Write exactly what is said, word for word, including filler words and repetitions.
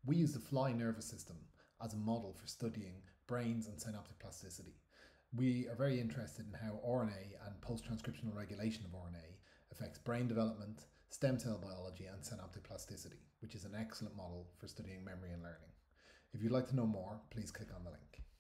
We use the fly nervous system as a model for studying brains and synaptic plasticity. We are very interested in how R N A and post-transcriptional regulation of R N A affects brain development, stem cell biology and synaptic plasticity, which is an excellent model for studying memory and learning. If you'd like to know more, please click on the link.